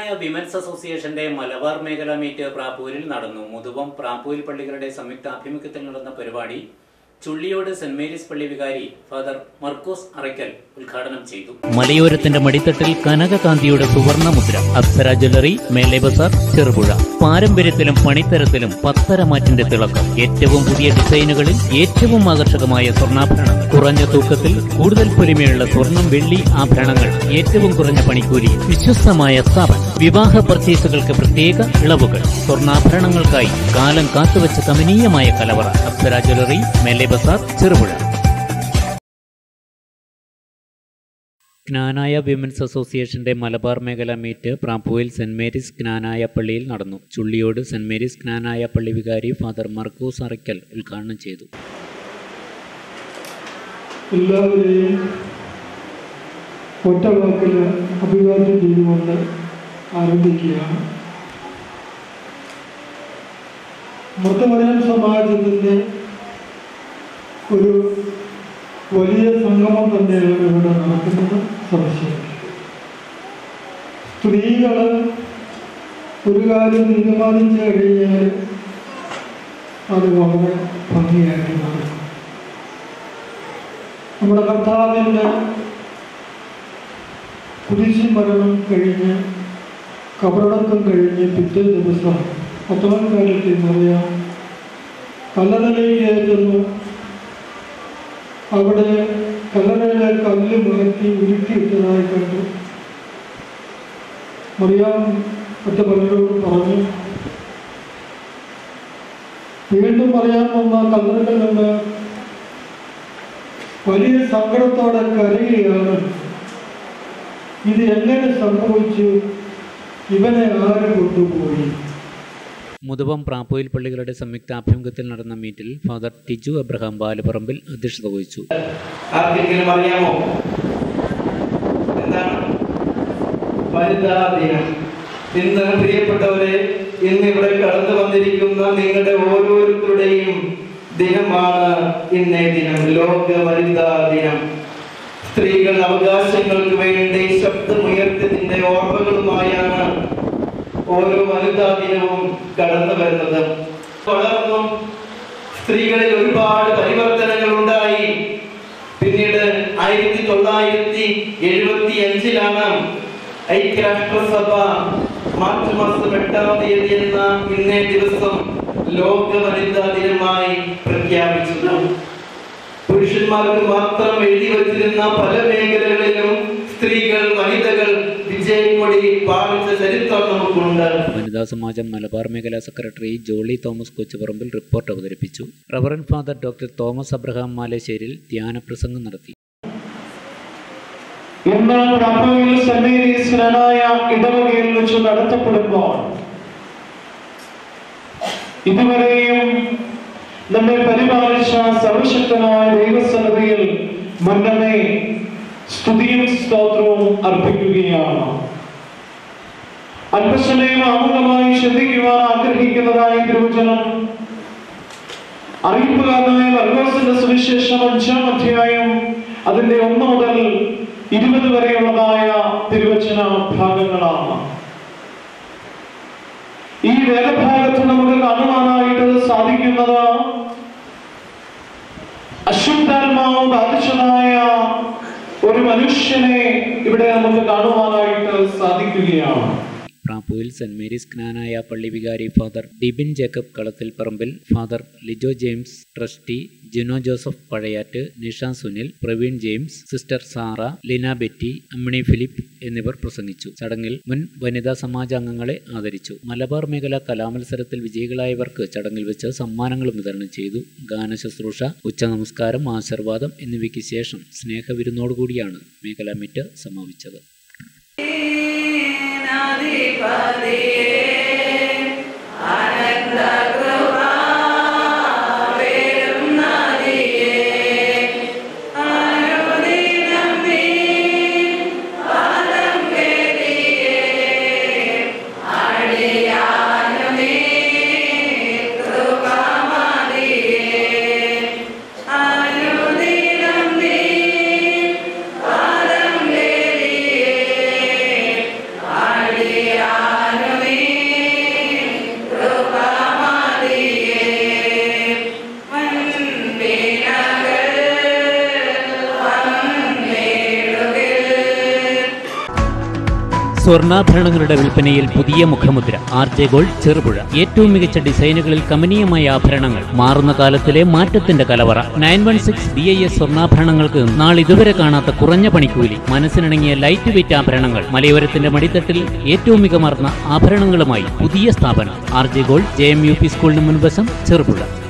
Women's അസോസിയേഷന്റെ മലബാർ മേഖലാ meet പ്രാപ്പൂരിൽ നടന്നു. മുതുവം പ്രാപ്പൂൽ പള്ളികളുടെ സംയുക്ത ആഭിമുഖ്യത്തിൽ നടന്ന പരിപാടി ചുള്ളിയോട് സെന്റ് മേരീസ് പള്ളി വികാരി ഫാദർ മർക്കോസ് അറയ്ക്കൽ ഉദ്ഘാടനം ചെയ്തു. മലയോരത്തിന്റെ മടിത്തട്ടിൽ കനകകാന്തിയുടെ സുവർണമുദ്ര. അപ്സര ജ്വല്ലറി, മേലെ ബസാർ, ചെറുപുഴ. പാരമ്പര്യത്തിലും പണിത്തരത്തിലും പത്തരമാറ്റിന്റെ തിളക്കം. ഏറ്റവും പുതിയ ഡിസൈനുകളിൽ ഏറ്റവും ആകർഷകമായ സ്വർണ്ണാഭരണങ്ങൾ. കുറഞ്ഞ തൂക്കത്തിൽ കൂടുതൽ പൊലിമയുള്ള സ്വർണം, വെള്ളി ആഭരണങ്ങൾ. ഏറ്റവും കുറഞ്ഞ പണിക്കൂലി. വിശ്വസ്തമായ സ്ഥാപനം. വിവാഹ പർച്ചേസുകൾക്ക് പ്രത്യേക ഇളവുകൾ. സ്വർണ്ണാഭരണങ്ങൾക്കായി കാലം കാത്തുവച്ച കമനീയമായ കലവറ. അപ്സര ജ്വല്ലറി, മേലെ ബസാർ, ചെറുപുഴ. ജ്ഞാനായ വിമൻസ് അസോസിയേഷന്റെ മലബാർ മേഖലാ മീറ്റ് പ്രാപ്പൂയിൽ സെന്റ് മേരീസ് ജ്ഞാനായ പള്ളിയിൽ നടന്നു. ചുള്ളിയോട് സെന്റ് മേരീസ് ജ്ഞാനായ പള്ളി വികാരി ഫാദർ മർക്കോസ് അറയ്ക്കൽ ഉദ്ഘാടനം ചെയ്തു. എല്ലാവരെയും ഒറ്റവാക്കിൽ അഭിവാദ്യം ചെയ്തുകൊണ്ട് ആരംഭിക്കുകയാണ്. മർത്തമറിയം സമാജത്തിൻ്റെ ഒരു വലിയ സംഗമം തന്നെയാണ് ഇവിടെ നടക്കുന്നത്. സംശയം സ്ത്രീകൾ ഒരു കാര്യം തീരുമാനിച്ചു കഴിഞ്ഞാൽ അത് വളരെ ഭംഗിയായിട്ട് നടക്കും. നമ്മുടെ കർത്താവിൻ്റെ കുരിശുമരണം കഴിഞ്ഞ് കബറടക്കം കഴിഞ്ഞ് പിറ്റേ ദിവസം പത്തോളക്കാലത്ത് എന്നറിയാം കല്ലറയിലേക്ക് കയറ്റുന്നു. അവിടെ കല്ലറയിലെ കല്ല് മാറ്റി ഉരുക്കിയിട്ടതായി കണ്ടു. മറിയാം മറ്റു പലരോട് പറഞ്ഞു. വീണ്ടും മറിയാം വന്ന കല്ലറയിൽ നിന്ന് വലിയ സങ്കടത്തോടെ കരയുകയാണ്. ഇത് എങ്ങനെ സംഭവിച്ചു? ഇവനെ ആര് കൊണ്ടുപോയി? മുതുവം പ്രാപ്പൂയിൽ പള്ളികളുടെ സംയുക്ത ആഭിമുഖ്യത്തിൽ നടന്ന മീറ്റിൽ ഫാദർ ടിജു അബ്രഹാം ബാലപറമ്പിൽ അധ്യക്ഷത വഹിച്ചു. ആർക്കെങ്കിലും അറിയാമോ എന്താണ് വനിതാ ദിനം? ഇന്ന് പ്രിയപ്പെട്ടവരെ, ഇന്നിവിടെ കടന്നു വന്നിരിക്കുന്ന നിങ്ങളുടെ ഓരോരുത്തരുടെയും ദിനമാണ് ഇന്നേ ദിനം, ലോക വനിതാ ദിനം. സ്ത്രീകൾ അവകാശങ്ങൾക്ക് വേണ്ടി ശബ്ദമുയർത്തിയതിന്റെ ഓർമ്മകളുമായാണ് ഓരോ വനിതാ ദിനവും കടന്നു വരുന്നത്. വളർന്നു സ്ത്രീകളിൽ ഒരുപാട് പരിവർത്തനങ്ങൾ ഉണ്ടായി. പിന്നീട് 1975 ഐക്യരാഷ്ട്രസഭ മാർച്ച് മാസം 8-ാം തീയതി എന്ന ഇന്നേ ദിവസം ലോക വനിതാ ദിനമായി പ്രഖ്യാപിച്ചു. പുരുഷന്മാർക്ക് മാത്രം എഴുതി വച്ചിരുന്ന പല മേഖലകളിലും സ്ത്രീകൾ, വനിതകൾ വിജയക്കൊടി പാലിച്ച ചരിത്രം നമുക്കുണ്ട്. വനിതാ സമാജം മലബാർ മേഖലാ സെക്രട്ടറി ജോളി തോമസ് കൊച്ചുപറമ്പിൽ റിപ്പോർട്ട് അവതരിപ്പിച്ചു. Reverend father doctor Thomas Abraham Maleshseril ധ്യാനപ്രസംഗം നടത്തി. ഇന്ന് പ്രാപ്പൂയിൽ സെന്റ് മേരീസ് ജ്ഞാനായ ഇടവകയിൽ വെച്ച് നടത്തപ്പെടുമ്പോൾ ഇതുവരെയും നമ്മെ പരിപാലിച്ച സർവശക്തനായ ദൈവസന്നിധിയിൽ മുന്നമേ സ്തുതിയും സ്തോത്രവും അർപ്പിക്കുകയാണ്. അല്പസമയം ആമുഖമായി ശ്രദ്ധിക്കുവാൻ ആഗ്രഹിക്കുന്നതായ തിരുവചനം അറിയിപ്പുകാരനായ മർക്കോസിന്റെ സുവിശേഷം 5-ാം അധ്യായം അതിന്റെ 1 മുതൽ 20 വരെയുള്ളതായ തിരുവചന ഭാഗങ്ങളാണ്. ഈ വേദഭാഗത്ത് നമുക്ക് കാണുവാനായിട്ട് സാധിക്കുന്നത് അശുദ്ധാത്മാവ് ബാധിച്ചതായ ഒരു മനുഷ്യനെ ഇവിടെ നമുക്ക് കാണുവാനായിട്ട് സാധിക്കുകയാണ്. പ്രാപ്പൂയിൽ സെന്റ് മേരീസ് ജ്ഞാനായ പള്ളി വികാരി father Dibin Jacob Kalathil Parambil, father Lijo James trustee, Jino Joseph Pazhayatt, Nisha Sunil, Praveen James, sister Sara, Lina Betty, Ammini Philip എന്നിവർ പ്രസംഗിച്ചു. ചടങ്ങിൽ മുൻ വനിതാ സമാജ അംഗങ്ങളെ ആദരിച്ചു. മലബാർ മേഖല കലാമത്സരത്തിൽ വിജയികളായവർക്ക് ചടങ്ങിൽ വെച്ച് സമ്മാനങ്ങളും വിതരണം ചെയ്തു. ഗാന ശുശ്രൂഷ, ഉച്ചനമസ്കാരം, ആശീർവാദം എന്നിവയ്ക്ക് ശേഷം സ്നേഹവിരുന്നോടുകൂടിയാണ് മേഖലാ മീറ്റ് സമാപിച്ചത്. Yeah. സ്വർണ്ണാഭരണങ്ങളുടെ വിൽപ്പനയിൽ പുതിയ മുഖമുദ്ര RJ Gold ചെറുപുഴ. ഏറ്റവും മികച്ച ഡിസൈനുകളിൽ കമനീയമായ ആഭരണങ്ങൾ, മാറുന്ന കാലത്തിലെ മാറ്റത്തിന്റെ കലവറ. 916 BIS സ്വർണ്ണാഭരണങ്ങൾക്ക് നാളിതുവരെ കാണാത്ത കുറഞ്ഞ പണിക്കൂലി, മനസ്സിനിണങ്ങിയ ലൈറ്റ് വെയിറ്റ് ആഭരണങ്ങൾ, മലയോരത്തിന്റെ മടിത്തട്ടിൽ ഏറ്റവും മികമാർന്ന ആഭരണങ്ങളുമായി പുതിയ സ്ഥാപനം RJ Gold JMUP സ്കൂളിന് മുൻവശം ചെറുപുഴ.